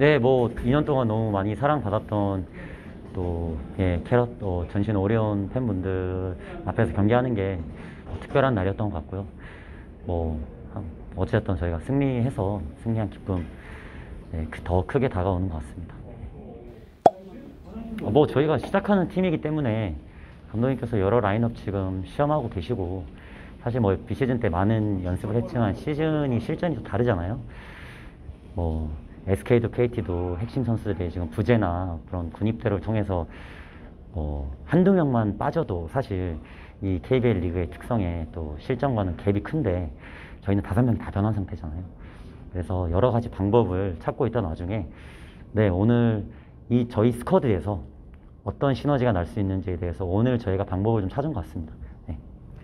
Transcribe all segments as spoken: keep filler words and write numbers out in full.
네, 뭐 이 년 동안 너무 많이 사랑받았던 또 예, 캐럿 또 전신 오리온 팬분들 앞에서 경기하는 게 뭐 특별한 날이었던 것 같고요. 뭐 한- 어찌됐든 저희가 승리해서 승리한 기쁨 예, 그- 더 크게 다가오는 것 같습니다. 어, 뭐 저희가 시작하는 팀이기 때문에 감독님께서 여러 라인업 지금 시험하고 계시고 사실 뭐 비시즌 때 많은 연습을 했지만 시즌이 실전이 좀 다르잖아요. 뭐 에스케이도 케이티도 핵심 선수들이 지금 부재나 그런 군입대를 통해서 뭐 한두 명만 빠져도 사실 이 케이비엘 리그의 특성에 또 실전과는 갭이 큰데 저희는 다섯 명이 다 변한 상태잖아요. 그래서 여러 가지 방법을 찾고 있던 와중에 네, 오늘 이 저희 스쿼드에서 어떤 시너지가 날 수 있는지에 대해서 오늘 저희가 방법을 좀 찾은 것 같습니다. 네.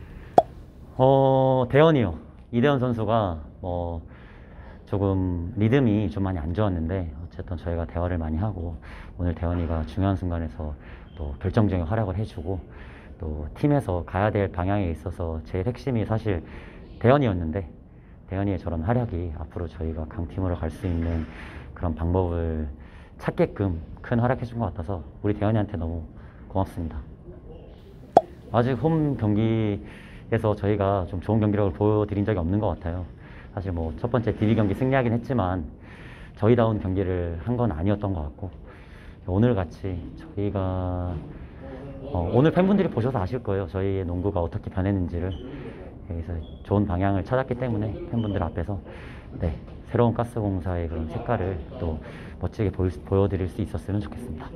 어, 대현이요. 이대현 선수가 뭐 조금 리듬이 좀 많이 안 좋았는데 어쨌든 저희가 대화를 많이 하고 오늘 대현이가 중요한 순간에서 또 결정적인 활약을 해주고 또 팀에서 가야 될 방향에 있어서 제일 핵심이 사실 대현이었는데 대현이의 저런 활약이 앞으로 저희가 강팀으로 갈 수 있는 그런 방법을 찾게끔 큰 활약해 준 것 같아서 우리 대현이한테 너무 고맙습니다. 아직 홈 경기에서 저희가 좀 좋은 경기력을 보여드린 적이 없는 것 같아요. 사실 뭐 첫 번째 디비 경기 승리하긴 했지만 저희다운 경기를 한 건 아니었던 것 같고 오늘 같이 저희가 어, 오늘 팬분들이 보셔서 아실 거예요. 저희의 농구가 어떻게 변했는지를. 그래서 좋은 방향을 찾았기 때문에 팬분들 앞에서 네, 새로운 가스공사의 그런 색깔을 또 멋지게 보일, 보여드릴 수 있었으면 좋겠습니다.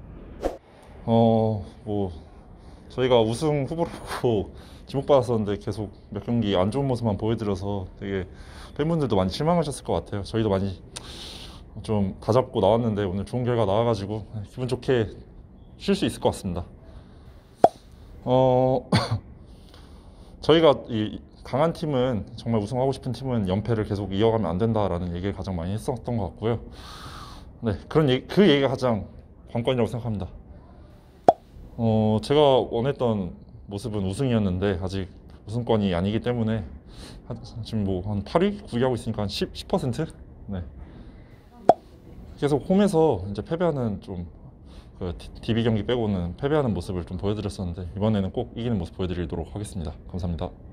어, 뭐 저희가 우승 후보라고 지목받았었는데 계속 몇 경기 안 좋은 모습만 보여드려서 되게 팬분들도 많이 실망하셨을 것 같아요. 저희도 많이 좀 다잡고 나왔는데 오늘 좋은 결과 나와가지고 기분 좋게 쉴 수 있을 것 같습니다. 어, 저희가 이 강한 팀은 정말 우승하고 싶은 팀은 연패를 계속 이어가면 안 된다라는 얘기를 가장 많이 했었던 것 같고요. 네, 그런 얘기, 그 얘기가 가장 관건이라고 생각합니다. 어, 제가 원했던 모습은 우승이었는데 아직 우승권이 아니기 때문에 한- 지금 뭐 한 팔 위, 구 위 하고 있으니까 한 십, 십 퍼센트? 네. 계속 홈에서 이제 패배하는 좀그 디비 경기 빼고는 패배하는 모습을 좀 보여드렸었는데 이번에는 꼭 이기는 모습 보여드리도록 하겠습니다. 감사합니다.